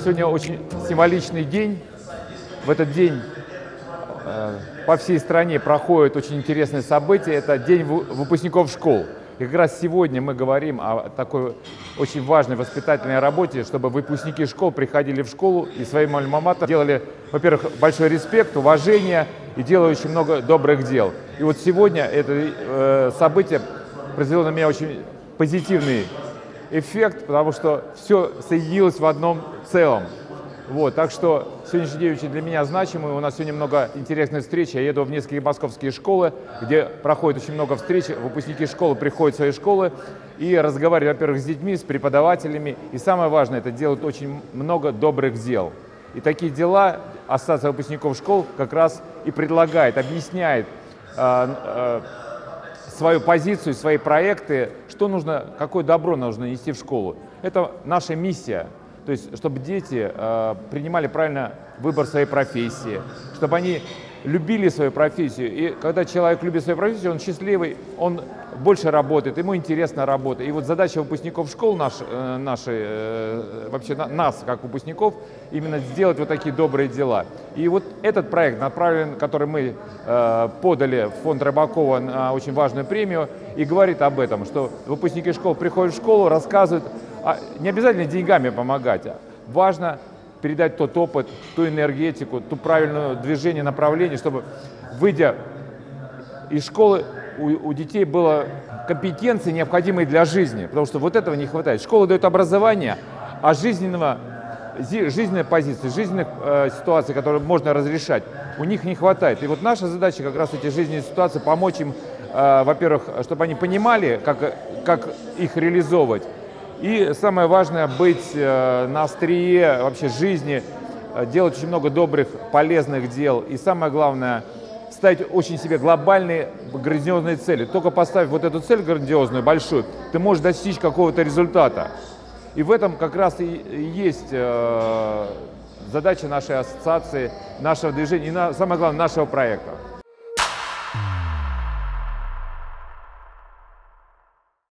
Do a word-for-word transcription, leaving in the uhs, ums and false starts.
Сегодня очень символичный день. В этот день э, по всей стране проходят очень интересные события. Это День выпускников школ. И как раз сегодня мы говорим о такой очень важной воспитательной работе, чтобы выпускники школ приходили в школу и своим альма-матер делали, во-первых, большой респект, уважение и делали очень много добрых дел. И вот сегодня это э, событие произвело на меня очень позитивный эффект, потому что все соединилось в одном целом. Вот, так что сегодняшний день очень для меня значимый. У нас сегодня много интересных встреч. Я еду в несколько московские школы, где проходит очень много встреч. Выпускники школы приходят в свои школы и разговаривают, во-первых, с детьми, с преподавателями. И самое важное, это делают очень много добрых дел. И такие дела Ассоциация выпускников школ как раз и предлагает, объясняет э, э, свою позицию, свои проекты, что нужно, какое добро нужно нести в школу. Это наша миссия. То есть, чтобы дети э, принимали правильно выбор своей профессии, чтобы они любили свою профессию. И когда человек любит свою профессию, он счастливый, он больше работает, ему интересна работа. И вот задача выпускников школ, наш, э, нашей, э, вообще на, нас, как выпускников, именно сделать вот такие добрые дела. И вот этот проект, направлен, который мы э, подали в фонд Рыбакова на очень важную премию, и говорит об этом, что выпускники школ приходят в школу, рассказывают. А не обязательно деньгами помогать, а важно передать тот опыт, ту энергетику, ту правильное движение, направление, чтобы, выйдя из школы, у, у детей было компетенции, необходимые для жизни, потому что вот этого не хватает. Школа дает образование, а жизненного, жизненной позиции, жизненных э, ситуаций, которые можно разрешать, у них не хватает. И вот наша задача как раз эти жизненные ситуации помочь им, э, во-первых, чтобы они понимали, как, как их реализовывать. И самое важное — быть э, на острие вообще жизни, э, делать очень много добрых, полезных дел. И самое главное — ставить очень себе глобальные, грандиозные цели. Только поставив вот эту цель грандиозную, большую, ты можешь достичь какого-то результата. И в этом как раз и есть э, задача нашей ассоциации, нашего движения и, на, самое главное, нашего проекта.